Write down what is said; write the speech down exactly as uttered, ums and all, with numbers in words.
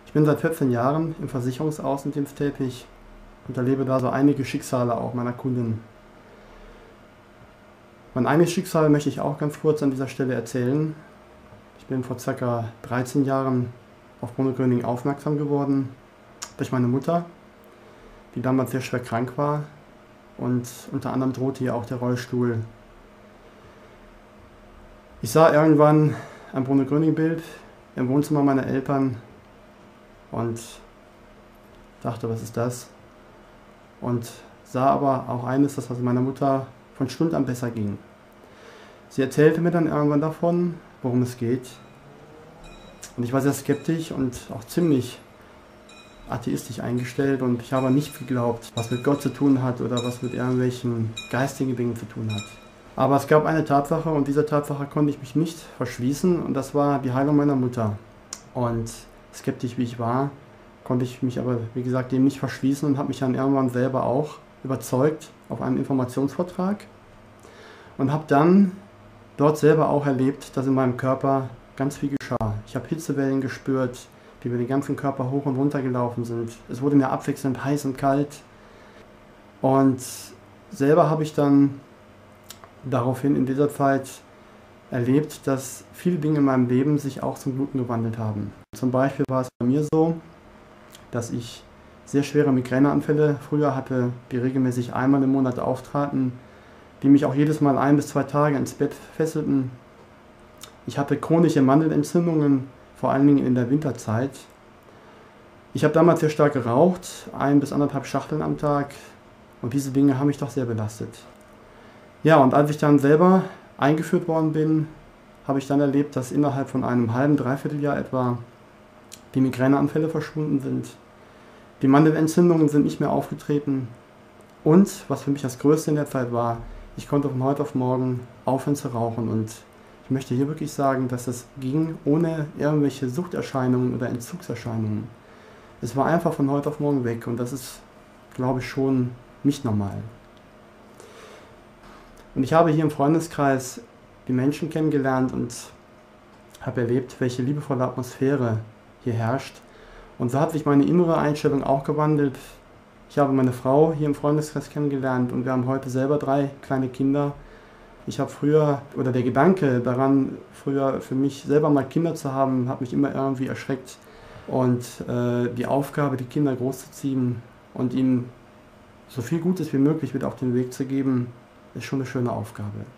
Ich bin seit vierzehn Jahren im Versicherungsaußendienst tätig und erlebe da so einige Schicksale auch meiner Kunden. Mein eigenes Schicksal möchte ich auch ganz kurz an dieser Stelle erzählen. Ich bin vor ca. dreizehn Jahren auf Bruno Gröning aufmerksam geworden durch meine Mutter, die damals sehr schwer krank war, und unter anderem drohte ihr auch der Rollstuhl. Ich sah irgendwann ein Bruno Gröning-Bild im Wohnzimmer meiner Eltern und dachte, was ist das? Und sah aber auch eines, dass es meiner Mutter von Stund an besser ging. Sie erzählte mir dann irgendwann davon, worum es geht. Und ich war sehr skeptisch und auch ziemlich atheistisch eingestellt, und ich habe nicht geglaubt, was mit Gott zu tun hat oder was mit irgendwelchen geistigen Dingen zu tun hat. Aber es gab eine Tatsache, und dieser Tatsache konnte ich mich nicht verschließen, und das war die Heilung meiner Mutter. Und skeptisch wie ich war, konnte ich mich aber, wie gesagt, dem nicht verschließen und habe mich dann irgendwann selber auch überzeugt auf einem Informationsvortrag und habe dann dort selber auch erlebt, dass in meinem Körper ganz viel geschah. Ich habe Hitzewellen gespürt, die über den ganzen Körper hoch und runter gelaufen sind. Es wurde mir abwechselnd heiß und kalt. Und selber habe ich dann daraufhin in dieser Zeit erlebt, dass viele Dinge in meinem Leben sich auch zum Guten gewandelt haben. Zum Beispiel war es bei mir so, dass ich sehr schwere Migräneanfälle früher hatte, die regelmäßig einmal im Monat auftraten, die mich auch jedes Mal ein bis zwei Tage ins Bett fesselten. Ich hatte chronische Mandelentzündungen, vor allen Dingen in der Winterzeit. Ich habe damals sehr stark geraucht, ein bis anderthalb Schachteln am Tag, und diese Dinge haben mich doch sehr belastet. Ja, und als ich dann selber eingeführt worden bin, habe ich dann erlebt, dass innerhalb von einem halben, dreiviertel Jahr etwa die Migräneanfälle verschwunden sind. Die Mandelentzündungen sind nicht mehr aufgetreten, und, was für mich das Größte in der Zeit war, ich konnte von heute auf morgen aufhören zu rauchen, und ich möchte hier wirklich sagen, dass das ging ohne irgendwelche Suchterscheinungen oder Entzugserscheinungen. Es war einfach von heute auf morgen weg, und das ist, glaube ich, schon nicht normal. Und ich habe hier im Freundeskreis die Menschen kennengelernt und habe erlebt, welche liebevolle Atmosphäre hier herrscht. Und so hat sich meine innere Einstellung auch gewandelt. Ich habe meine Frau hier im Freundeskreis kennengelernt, und wir haben heute selber drei kleine Kinder. Ich habe früher, oder der Gedanke daran, früher für mich selber mal Kinder zu haben, hat mich immer irgendwie erschreckt. Und äh, die Aufgabe, die Kinder großzuziehen und ihnen so viel Gutes wie möglich mit auf den Weg zu geben, ist schon eine schöne Aufgabe.